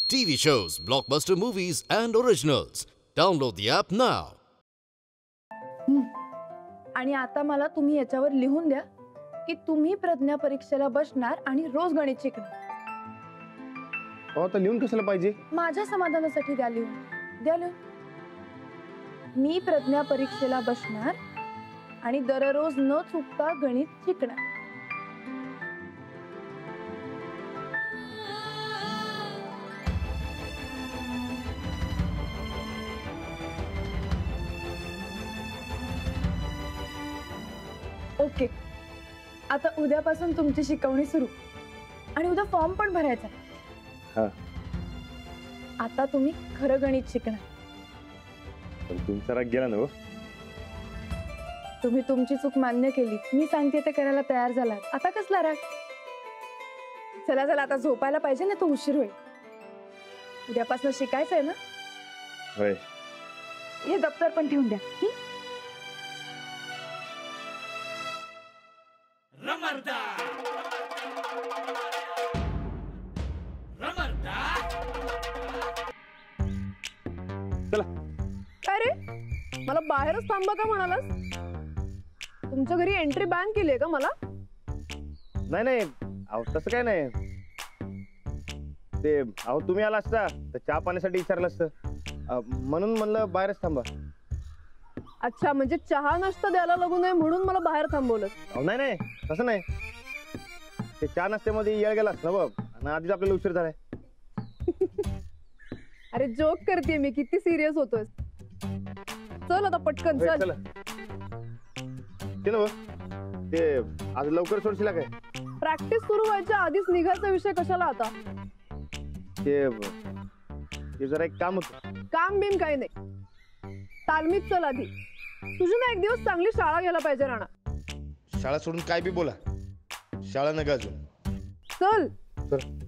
TV shows, blockbuster movies, and originals. Download the app now. आणि आता मला तुम्ही याच्यावर लिहून द्या की तुम्ही प्रज्ञा परीक्षेला बसणार आणि रोज गणित शिकणार. आता लिहून कशाला पाहिजे? माझ्या समाधानासाठी द्या लिहून. द्या लिहून. मी प्रज्ञा परीक्षेला बसणार आणि दररोज न चुकता गणित शिकणार. ओके, आता उद्यापासून तुमची शिकवणी सुरू आणि उद्या फॉर्म पण भरायचा. हां. आता तुम्ही खरं गणित शिकणार. पण तुमचा राग गेला ना? तुम्ही तुमची चूक मान्य केली, मी सांगते ते करायला तयार झालात. आता कसला राग? चला चला आता झोपायला पाहिजे ना, तो उशीर होईल. उद्यापासून शिकायचंय ना? होय. हे दप्तर पण ठेवून द्या. अरे मला बाहेरच थांबा का म्हणालास? तुमच्या घरी एंट्री बॅन केली आहे का मला? नाही नाही, अहो तसं काय नाही. ते अहो तुम्ही आला असता तर चहा पाण्यासाठी विचारलं असतं, म्हणून म्हणलं बाहेरच थांबा. अच्छा, म्हणजे चहा नाश्ता द्यायला लागू नये म्हणून मला बाहेर थांबवलं? अहो नाही नाही, तसं नाही. ते चहा नाश्त्यामध्ये येळ गेलास ना बघ, आणि आधीच आपल्याला उशीर झालाय. अरे जोक करते मी, किती सिरियस होतोय. चल आता पटकन चल. ते ना ते आज लवकर सोडशील काय? प्रॅक्टिस सुरू व्हायच्या आधीच निघायचा विषय कशाला आता? ते जरा एक काम होतं. काम बिम काही नाही, तालमीत चल आधी. तुझी ना एक दिवस चांगली शाळा घ्यायला पाहिजे राणा. शाळा सोडून काय बी बोला, शाळा नका अजून. चल. चल.